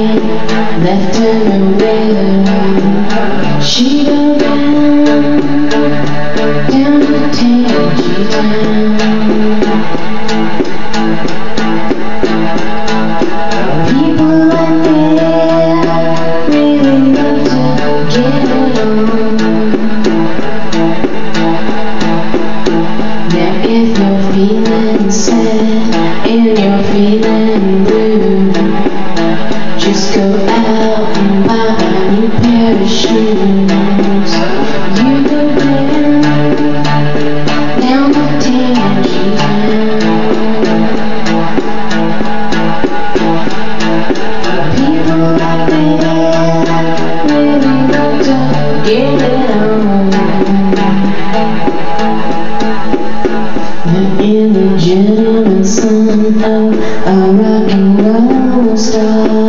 night left her nowhere. She go down to Tangy Town. People out there really love to get it on. Now if you're feeling sad and you're feeling blue, just go out and buy a new pair of shoes. You go down to Tangy Town. People out there really love to get it on. The illegitimate son of a rock and roll star.